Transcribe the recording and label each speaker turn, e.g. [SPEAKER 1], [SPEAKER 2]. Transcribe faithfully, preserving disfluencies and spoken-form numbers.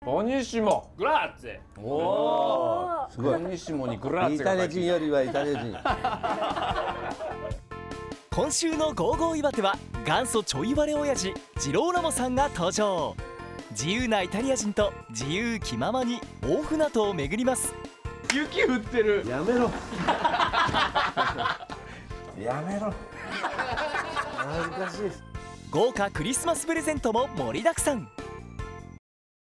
[SPEAKER 1] ボニッシモ。
[SPEAKER 2] グラッツェ。
[SPEAKER 1] おお。
[SPEAKER 3] すごい。
[SPEAKER 1] ボニッシモにグラッツェ
[SPEAKER 3] イタリア
[SPEAKER 1] が入ってる。
[SPEAKER 3] 人よりはイタリア人。
[SPEAKER 4] 今週のゴーゴー岩手は元祖ちょいバレ親父ジローラモさんが登場。自由なイタリア人と自由気ままに大船渡を巡ります。
[SPEAKER 2] 雪降ってる。
[SPEAKER 3] やめろ。やめろ。恥ずかしい。
[SPEAKER 4] 豪華クリスマスプレゼントも盛りだくさん。